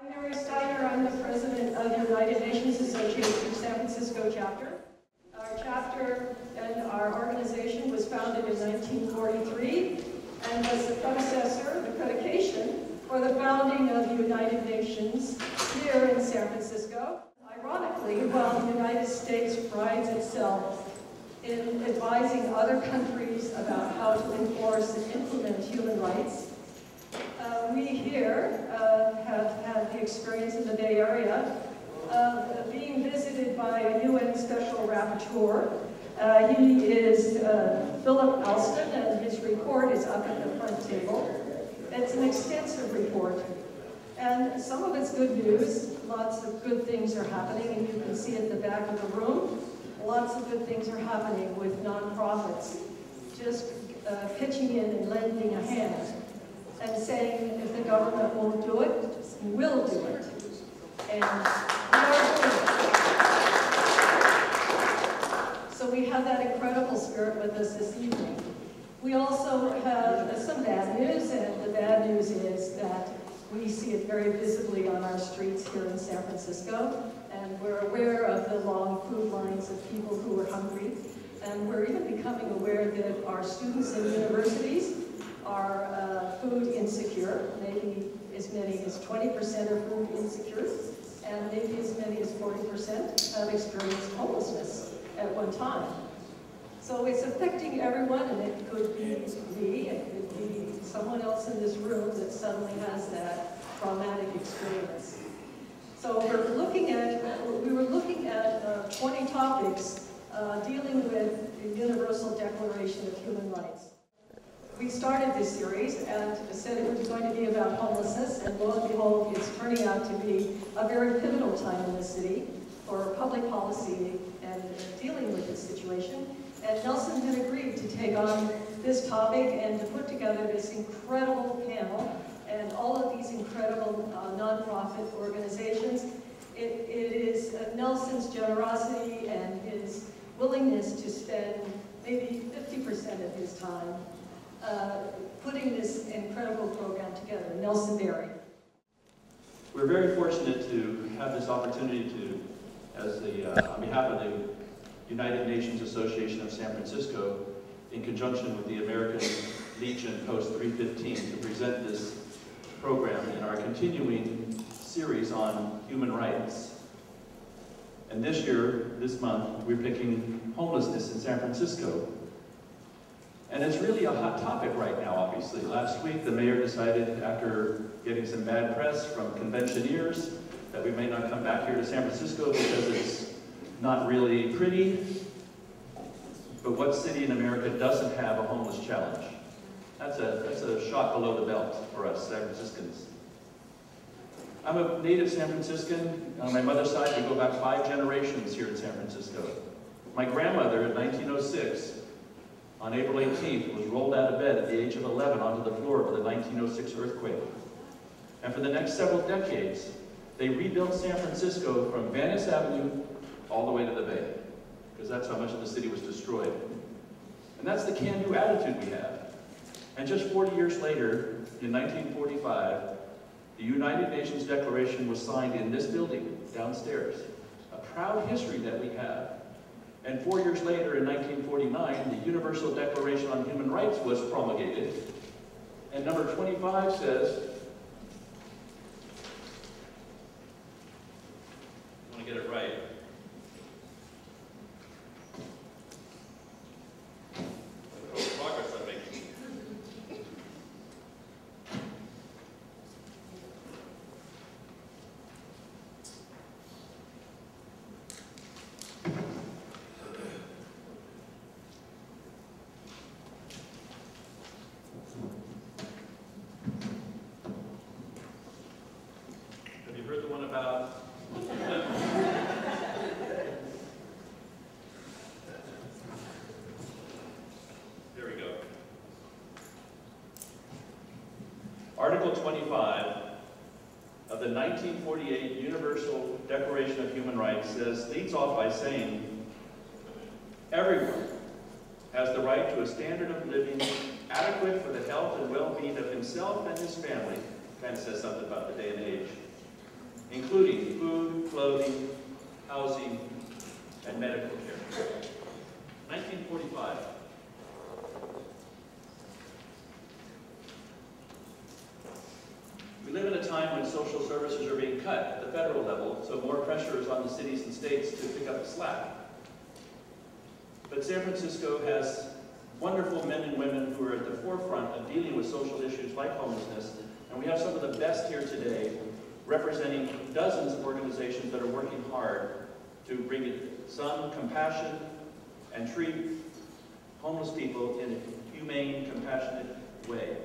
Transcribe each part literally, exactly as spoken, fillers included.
I'm Mary Steiner. I'm the president of the United Nations Association San Francisco chapter. Our chapter and our organization was founded in nineteen forty-three and was the predecessor, the predication, for the founding of the United Nations here in San Francisco. Ironically, while the United States prides itself in advising other countries about how to enforce and implement human rights, uh, we here uh, have had the experience in the Bay Area of being visited by a U N Special Rapporteur. Uh, he is uh, Philip Alston, and his report is up at the front table. It's an extensive report, and some of it's good news. Lots of good things are happening, and you can see at the back of the room, lots of good things are happening with nonprofits just uh, pitching in and lending a hand and saying if the government won't do it, we'll do it. And we are doing it. So we have that incredible spirit with us this evening. We also have uh, some bad news, and the bad news is that we see it very visibly on our streets here in San Francisco, and we're aware of the long food lines of people who are hungry, and we're even becoming aware that our students in universities are uh, food insecure. Maybe as many as twenty percent are food insecure, and maybe as many as forty percent have experienced homelessness at one time. So it's affecting everyone, and it could be me, it could be someone else in this room that suddenly has that traumatic experience. So we're looking at, we were looking at uh, twenty topics uh, dealing with the Universal Declaration of Human Rights. We started this series and said it was going to be about homelessness, and lo and behold, it's turning out to be a very pivotal time in the city for public policy and dealing with this situation. And Nelson had agreed to take on this topic and to put together this incredible panel and all of these incredible uh, nonprofit organizations. It, it is uh, Nelson's generosity and his willingness to spend maybe fifty percent of his time uh, putting this incredible program together. Nelson Berry. We're very fortunate to have this opportunity to, as the, uh, on behalf of the United Nations Association of San Francisco, in conjunction with the American Legion Post three fifteen, to present this program in our continuing series on human rights. And this year, this month, we're picking homelessness in San Francisco. And it's really a hot topic right now, obviously. Last week, the mayor decided, after getting some bad press from conventioneers, that we may not come back here to San Francisco because it's not really pretty. But what city in America doesn't have a homeless challenge? That's a, that's a shot below the belt for us San Franciscans. I'm a native San Franciscan. On my mother's side, we go back five generations here in San Francisco. My grandmother, in nineteen oh six, on April eighteenth, was rolled out of bed at the age of eleven onto the floor of the nineteen oh six earthquake. And for the next several decades, they rebuilt San Francisco from Van Ness Avenue all the way to the Bay, because that's how much of the city was destroyed. And that's the can-do attitude we have. And just forty years later, in nineteen forty-five, the United Nations Declaration was signed in this building, downstairs. A proud history that we have. And four years later, in nineteen forty-nine, the Universal Declaration on Human Rights was promulgated. And number twenty-five says, I want to get it right. Article twenty-five of the nineteen forty-eight Universal Declaration of Human Rights says, leads off by saying, everyone has the right to a standard of living adequate for the health and well-being of himself and his family. Kind of says something about the day and age. including food, clothing, housing, and medical care. nineteen forty-five. We live in a time when social services are being cut at the federal level, so more pressure is on the cities and states to pick up the slack. But San Francisco has wonderful men and women who are at the forefront of dealing with social issues like homelessness, and we have some of the best here today representing dozens of organizations that are working hard to bring some compassion and treat homeless people in a humane, compassionate way.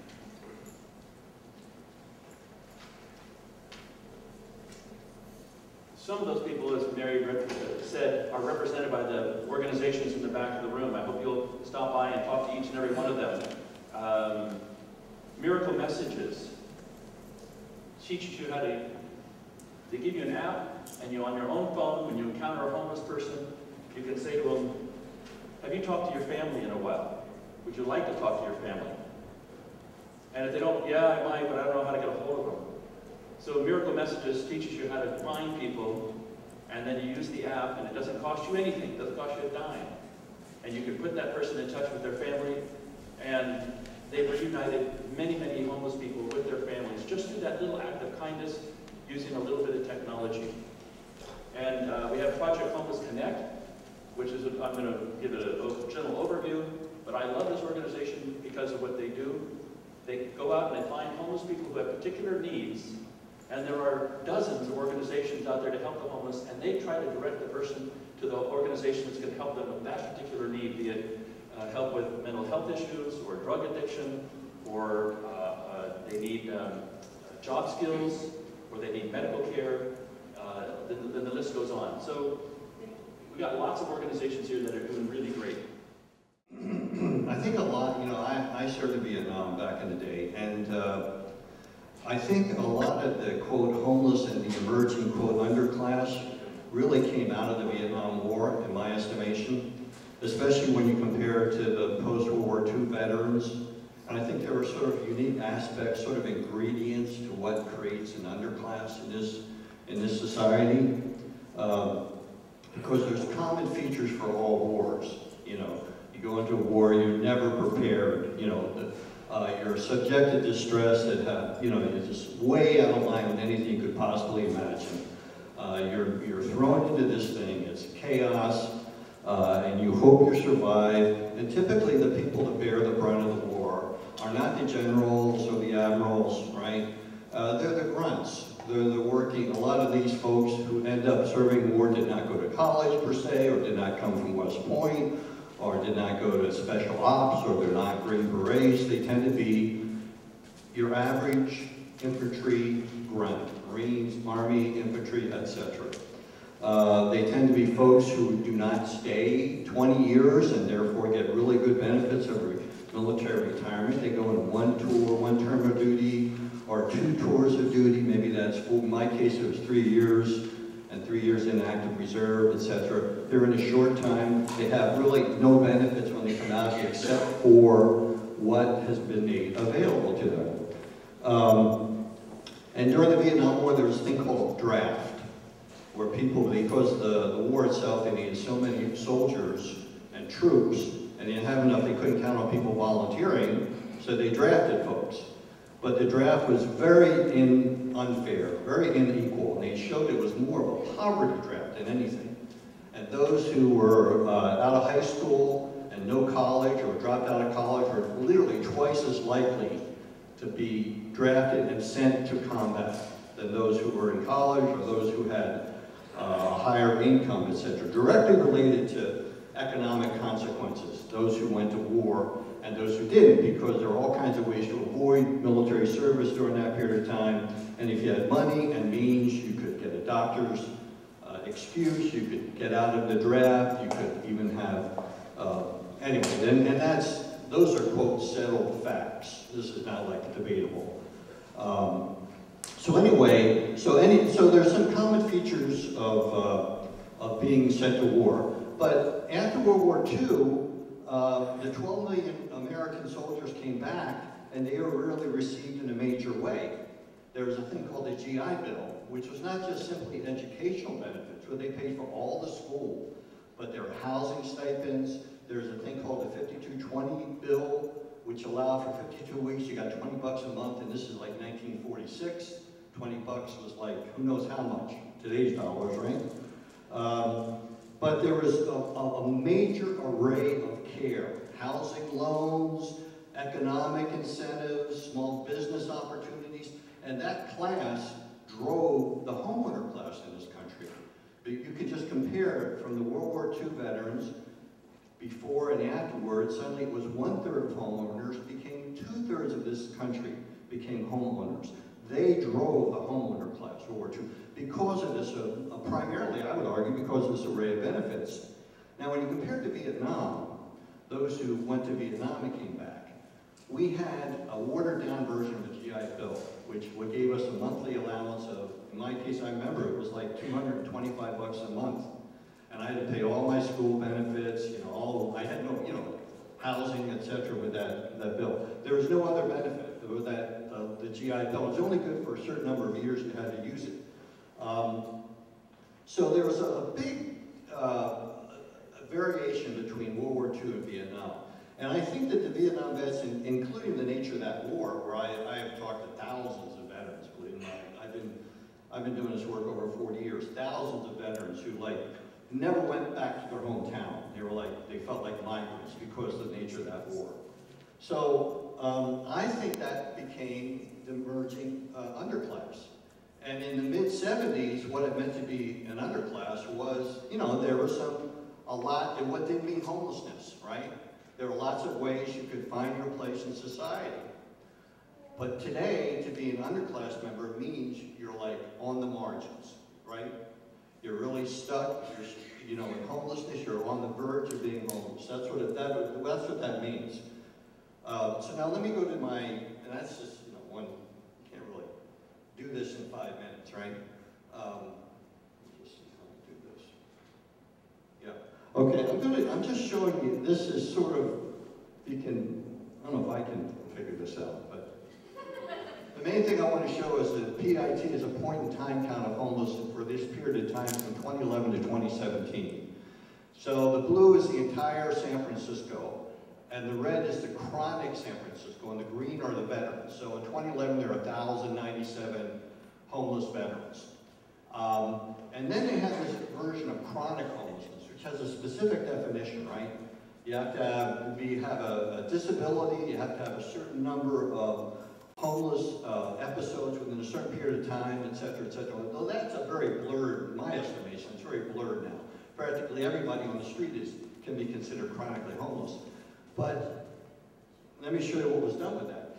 Some of those people, as Mary said, are represented by the organizations in the back of the room. I hope you'll stop by and talk to each and every one of them. Um, Miracle Messages teaches you how to, they give you an app, and you on your own phone, when you encounter a homeless person, you can say to them, have you talked to your family in a while? Would you like to talk to your family? And if they don't, yeah, I might, but I don't know how to get a hold of them. So Miracle Messages teaches you how to find people, and then you use the app, and it doesn't cost you anything. It doesn't cost you a dime. And you can put that person in touch with their family, and they've reunited many, many homeless people with their families just through that little act of kindness, using a little bit of technology. And uh, we have Project Homeless Connect, which is, a, I'm going to give it a, a general overview, but I love this organization because of what they do. They go out and they find homeless people who have particular needs, and there are dozens of organizations out there to help the homeless, and they try to direct the person to the organization that's going to help them with that particular need, be it uh, help with mental health issues, or drug addiction, or uh, uh, they need um, job skills, or they need medical care, uh, then, then the list goes on. So we've got lots of organizations here that are doing really great. I think a lot, you know, I, I served in Vietnam back in the day, and uh, I think a lot of the, quote, homeless and the emerging, quote, underclass really came out of the Vietnam War, in my estimation, especially when you compare it to the post-World War Two veterans. And I think there are sort of unique aspects, sort of ingredients to what creates an underclass in this, in this society. Um, because there's common features for all wars, you know. You go into a war, you're never prepared, you know. The, Uh, you're subjected to stress that have, you know, you're just way out of line with anything you could possibly imagine. Uh, you're, you're thrown into this thing, it's chaos, uh, and you hope you survive. And typically the people that bear the brunt of the war are not the generals or the admirals, right? Uh, they're the grunts. They're the working, a lot of these folks who end up serving war did not go to college per se, or did not come from West Point, or did not go to special ops, or they're not Green Berets. They tend to be your average infantry grunt, Marines, Army, infantry, et cetera. Uh, they tend to be folks who do not stay twenty years and therefore get really good benefits of re military retirement. They go in one tour, one term of duty, or two tours of duty. Maybe that's, well, in my case, it was three years. And three years in active reserve, et cetera. They're in a short time. They have really no benefits when they come out except for what has been made available to them. Um, and during the Vietnam War, there was a thing called draft, where people, because the, the war itself, they needed so many soldiers and troops, and they didn't have enough, they couldn't count on people volunteering, so they drafted folks. But the draft was very in unfair, very unequal, and they showed it was more of a poverty draft than anything. And those who were uh, out of high school and no college, or dropped out of college, were literally twice as likely to be drafted and sent to combat than those who were in college or those who had uh, higher income, et cetera. Directly related to economic consequences, those who went to war and those who didn't, because there are all kinds of ways to avoid military service during that period of time. And if you had money and means, you could get a doctor's uh, excuse, you could get out of the draft, you could even have, uh, anyway, and, and that's, those are, quote, settled facts. This is not like debatable. Um, so anyway, so any, so there's some common features of, uh, of being sent to war. But after World War Two, uh, the twelve million American soldiers came back, and they were really received in a major way. There was a thing called the G I Bill, which was not just simply educational benefits, where they paid for all the school, but there were housing stipends. There's a thing called the fifty-two twenty bill, which allowed for fifty-two weeks, you got twenty bucks a month, and this is like nineteen forty-six. twenty bucks was like, who knows how much, today's dollars, right? Um, but there was a, a, a major array of care, housing loans, economic incentives, small business opportunities, and that class drove the homeowner class in this country. But you could just compare it from the World War Two veterans, before and afterwards. Suddenly it was one-third of homeowners became two-thirds of this country became homeowners. They drove the homeowner class, World War Two, because of this, uh, uh, primarily, I would argue, because of this array of benefits. Now, when you compare it to Vietnam, those who went to Vietnam and came back, we had a watered-down version of the G I Bill, which what gave us a monthly allowance of, in my case, I remember it was like two hundred twenty-five bucks a month. And I had to pay all my school benefits, you know, all, I had no, you know, housing, et cetera with that, that bill. There was no other benefit with that, uh, the G I Bill. It was only good for a certain number of years you had to use it. Um, so there was a, a big uh, a variation between World War Two and Vietnam. And I think that the Vietnam vets, in, including the nature of that war, where I, I have talked to thousands of veterans, believe it or not, I've been, I've been doing this work over forty years, thousands of veterans who like, never went back to their hometown. They were like, they felt like migrants because of the nature of that war. So um, I think that became the emerging uh, underclass. And in the mid seventies, what it meant to be an underclass was, you know, there was some, a lot, and what didn't mean homelessness, right? There were lots of ways you could find your place in society. But today, to be an underclass member means you're like on the margins, right? You're really stuck, you're, you know, in homelessness, you're on the verge of being homeless. That's what it, that, that's what that means. Uh, so now let me go to my, and that's just, you know, one, you can't really do this in five minutes, right? Um, let's see how I do this. Yeah. Okay, I'm gonna, I'm just showing you, this is sort of, you can, I don't know if I can figure this out, but the main thing I want to show is that P I T is a point-in-time count of homeless for this period of time from twenty eleven to twenty seventeen. So the blue is the entire San Francisco, and the red is the chronic San Francisco, and the green are the veterans. So in twenty eleven, there are one thousand ninety-seven homeless veterans. Um, and then they have this version of chronic homelessness, which has a specific definition, right? You have to have, be, have a, a disability, you have to have a certain number of homeless uh, episodes within a certain period of time, et cetera, et cetera. Though that's a very blurred, in my estimation, it's very blurred now. Practically everybody on the street is, can be considered chronically homeless. But let me show you what was done with that.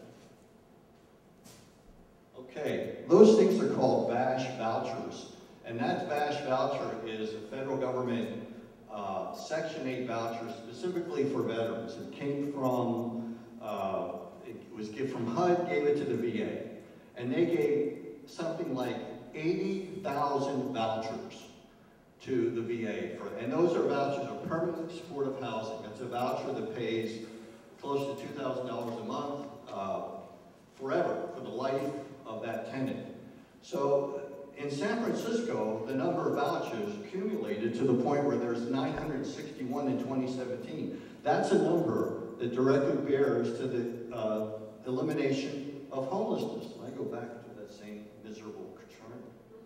Okay, those things are called V A S H vouchers. And that V A S H voucher is a federal government uh, Section eight voucher specifically for veterans. It came from uh, It was given from H U D, gave it to the V A. And they gave something like eighty thousand vouchers to the V A. For, and those are vouchers of permanent supportive housing. It's a voucher that pays close to two thousand dollars a month uh, forever for the life of that tenant. So in San Francisco, the number of vouchers accumulated to the point where there's nine hundred sixty-one in twenty seventeen. That's a number that directly bears to the uh, elimination of homelessness. I go back to that same miserable chart.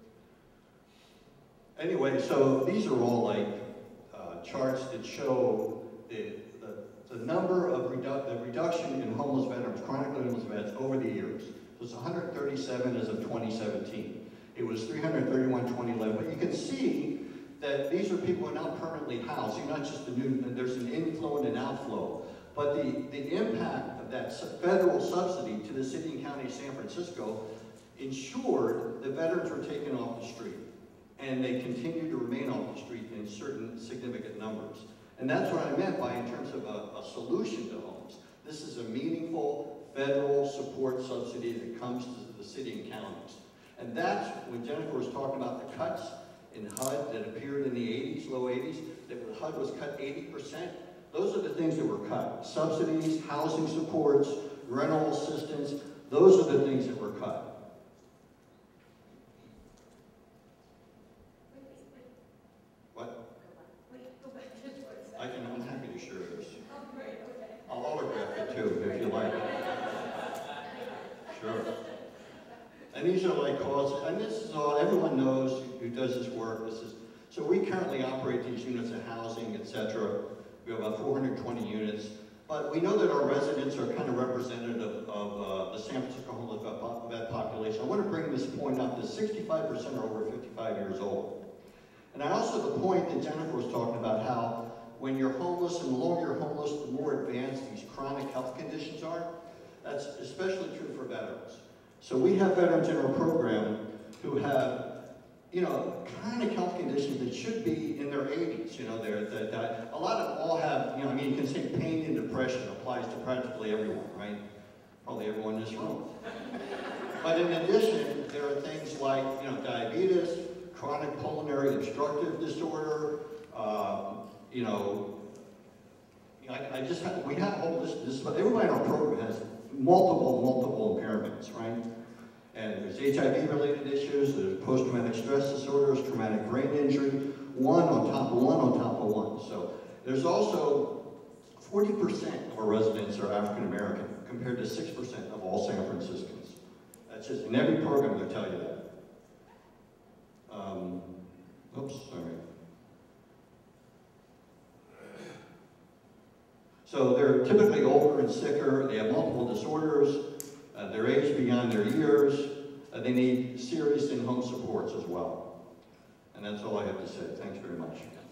Anyway, so these are all like uh, charts that show the, the, the number of redu the reduction in homeless veterans, chronically homeless veterans over the years. It was one hundred thirty-seven as of twenty seventeen. It was three hundred thirty-one in twenty eleven. But you can see that these are people who are now permanently housed. You're not just a new, there's an inflow and an outflow. But the, the impact of that federal subsidy to the city and county of San Francisco ensured that veterans were taken off the street. And they continue to remain off the street in certain significant numbers. And that's what I meant by in terms of a, a solution to homes. This is a meaningful federal support subsidy that comes to the city and counties. And that's when Jennifer was talking about the cuts in H U D that appeared in the eighties, low eighties, that H U D was cut eighty percent. Those are the things that were cut. Subsidies, housing supports, rental assistance, those are the things that were cut. and these are like causes, and this is all, everyone knows who does this work. This is, so we currently operate these units of housing, et cetera. We have about four hundred twenty units, but we know that our residents are kind of representative of uh, the San Francisco homeless vet population. I want to bring this point up that sixty-five percent are over fifty-five years old. And I also, the point that Jennifer was talking about, how when you're homeless, and the longer you're homeless, the more advanced these chronic health conditions are. That's especially true for veterans. So we have veterans in our program who have, you know, chronic health conditions that should be in their eighties. You know, they're, that, that a lot of them all have, you know, I mean, you can say pain and depression applies to practically everyone, right? Probably everyone in this room. But in addition, there are things like, you know, diabetes, chronic pulmonary obstructive disorder, um, you know, I, I just have, we have all this, this, but everybody in our program has multiple, multiple impairments, right? And there's H I V-related issues, there's post-traumatic stress disorders, traumatic brain injury, one on top of one on top of one. So there's also forty percent of our residents are African-American, compared to six percent of all San Franciscans. That's just, in every program they'll tell you that. Um, oops, sorry. So they're typically older and sicker, they have multiple disorders, uh, they're aged beyond their years, uh, they need serious in-home supports as well. And that's all I have to say. Thanks very much.